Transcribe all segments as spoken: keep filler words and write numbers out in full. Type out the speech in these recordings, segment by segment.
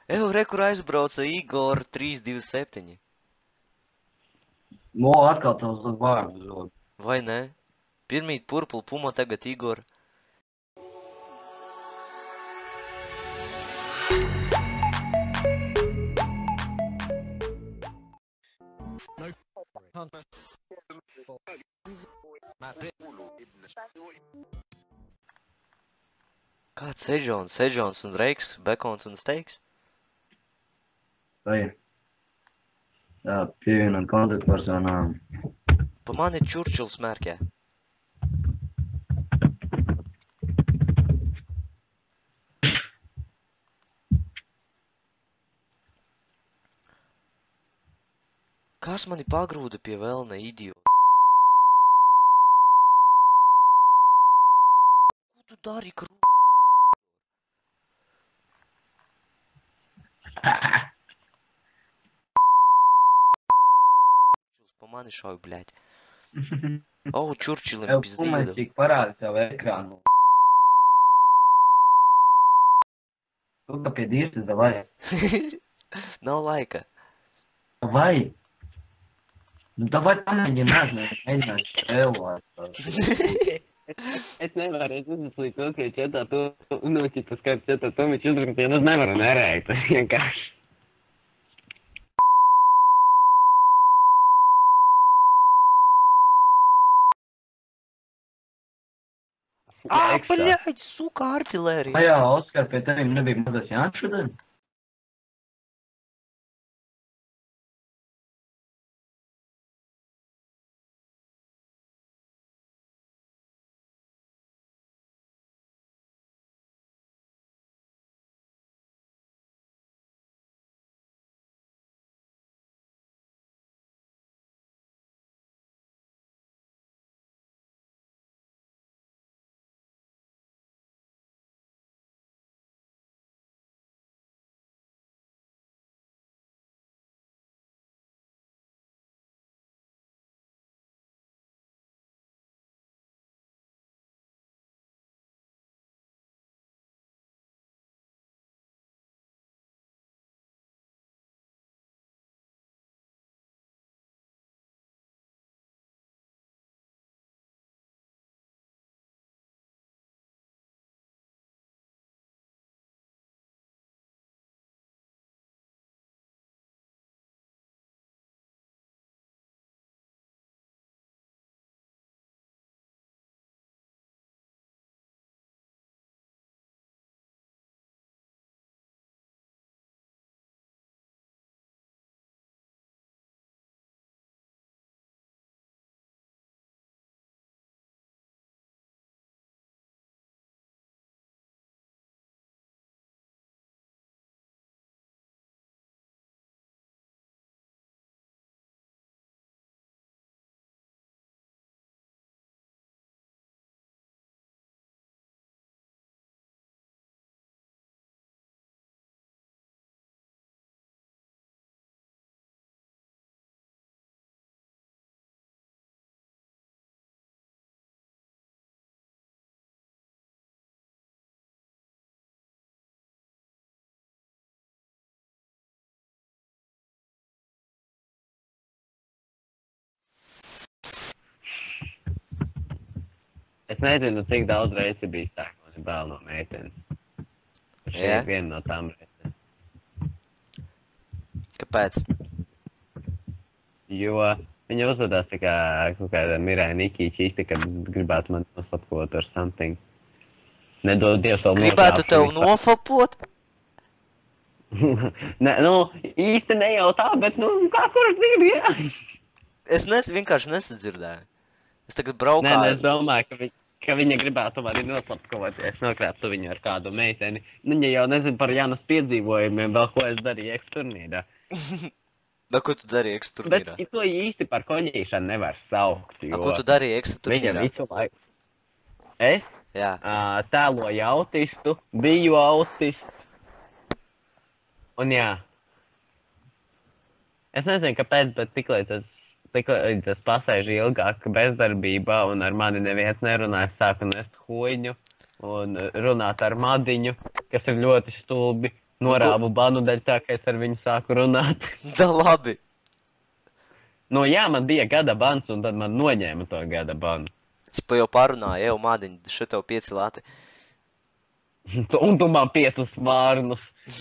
Eju, re, kur aizbrauca Igor trīs divi septiņi. Mo atkal tavs vārdu zod. Vai ne? Pirmīt Purple Puma, tagad Igor. Kāds Sežons, Sežons un Reiks, Bekons un Steiks? Vai? Jā, pievienot kontaktpersonām. Pa mani Čurčils mērķē. Kas mani pagrūda pie velna idiotu? Ko tu dari, krū? Pa mani šauj, bļaļ. O, Čurčilim Tev pizdīda. pumaļķīgi parādi savu ekrānu. Tu kā pie dirstas, davai. Nav laika. Vai? Nu, davai pamēģini mēģināt, mēģināt spēlēt. Es nevaru, es uzslīdu to, ka četā to, nu, ķipa skats četā to, viņš uzrakstīt, es nevaru nerēkt, vienkārši. Ā, bļaļ, suka artilērija. Ajā, Oskar, pie tevim nebija mazais Jānis šodien? Es nezinu, cik daudz reizi bijis tā, ka man ir bēl no meitenes. Šī Jā? ir viena no tām reizēm. Kāpēc? Jo viņa uzvedās tā kā kaut kāda Mirai Nikī čīsti, kad gribētu man nosapkot or something. Nedod Dievs vēl Gribētu tev nofapot? Ne, nu, īsti ne jau tā, bet, nu, kā kurš dzird, jā. Es nes, vienkārši nesadzirdēju. Es tagad braukāju. Nē, ne, es domāju, ka, vi, ka viņa gribētu mani noslapkot, ja es nokrāptu viņu ar kādu meiteni. Nu, ja jau nezinu par Jānas piedzīvojumiem, vēl ko es darīju eksturnīrā. Da, ko tu darīji eksturnīrā? Bet to īsti par koņīšanu nevar saukt, jo... A, ko tu darīji eksturnīrā? Viņa visu laiku... Es? Jā. Uh, tēloju autistu, biju autists. Un jā. Es nezinu, kāpēc, bet tiklīdz tas, tiklīdz tas pasēž ilgāk bezdarbībā un ar mani neviens nerunā, es sāku nest huiņu un runāt ar madiņu, kas ir ļoti stulbi. norāvu banu dēļ tā, ka es ar viņu sāku runāt. Da labi. Nu jā, man bija gada bans, un tad man noņēma to gada banu. Es pa jau parunāju, jau mādiņ, šito pieci lati. Un tu man piecus vārnus.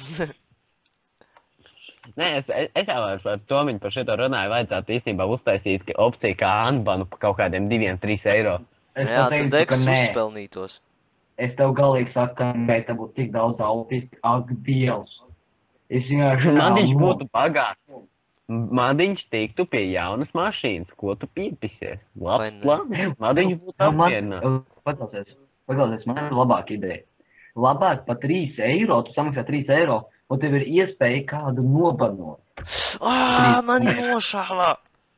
Nē, es, es, es jau ar, ar Tomiņu par šito runāju, vajadzētu īstenībā uztaisīt opciju kā anbanu pa kaut kādiem diviem, trīs eiro. Es Jā, tev tad teicu, ka Deks nē. uzspelnītos. Es tev galīgi saku, ka nē, tev būtu tik daudz autisti. Ak, Dievs. Es vienkārši Madiņš nav būtu pagāts. Madiņš tiktu pie jaunas mašīnas, ko tu piepisies. Vai Labs ne? plāns. Madiņš būtu apvienā. Paklausies, paklausies, man ir labāka ideja. Labāk pa trīs eiro, tu samaksā trīs eiro, un tev ir iespēja kādu nobanot. Ā, mani nošāvā!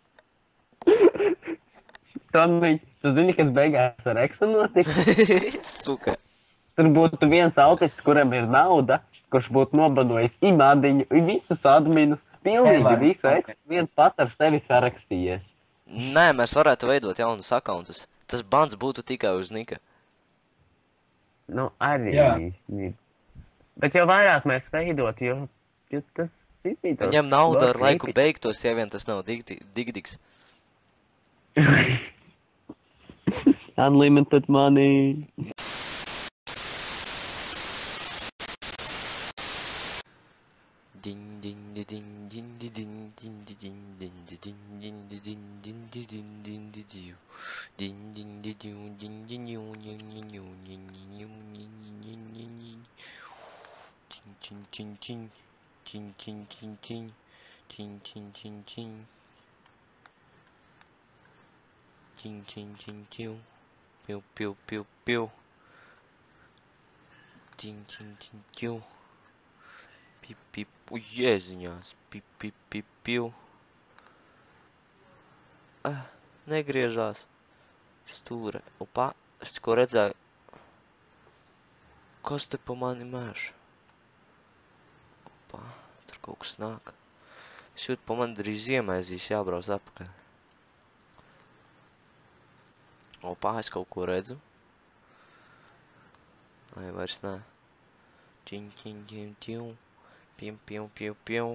Tomiņ, tu zini, kas beigās ar Eksu notiks? Suka. Tur būtu viens autists, kuram ir nauda, kurš būtu nobanojis i Madiņu, i visus adminus, pilnīgi Nevar. visu Eksu, viens pats ar sevi sarakstījies. Nē, mēs varētu veidot jaunus akauntus. Tas bans būtu tikai uz Nika. Nu, arī. Jā. Bet jau vairāk mēs veidot, jo, jo tas izbītos. Viņam nauda ar Ļoti laiku īpaši. beigtos, ja vien tas nav digdi- digdigs. Unlimited money. Din din di din din di din din di din din di din din di din din di din din di diu. Din din di diu din din diu din din diu din din diu din din din din. Chin chin chin chin chin chin chin chin chin chin chin chin chin chin chin piu piu piu piu chin chin chin chin. Pip, pip, jēziņās, pip, pip, pip, piu. Ah, negriežās. Stūre. Opa, es ko redzēju. Kas te pa mani mēš? Opa, tur kaut kas nāk. Es jūtu, pa mani drīz iemaizīs jābrauc apakaļ. Opa, es kaut ko redzu. Ai, vairs nē. Čiņ, čiņ, čiņ, čiņ. Pim, pim, pim, pim.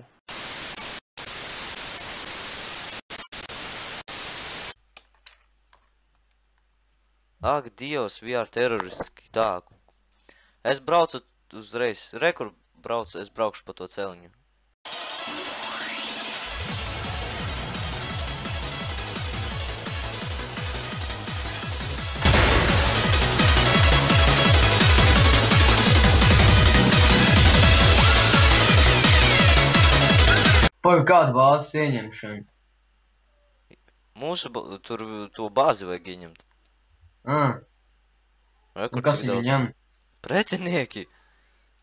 Ak, Dievs, V R teroriski tā. Es braucu uzreiz. Re, kur braucu, es braukšu pa to celiņu. Pagaid, kādu bāzes ieņemšanu? Mūsu, ba- tur to bāzi vajag ieņemt. Ah, Re, un kur kas cik viņi daudz. ņem? Pretinieki.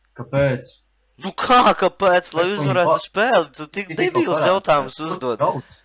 Kāpēc? Nu kā, kāpēc, lai Kas viņi uzvarētu pa- spēli? Tu tik Tikko debils parāda, jautājumus kur uzdod. brauc?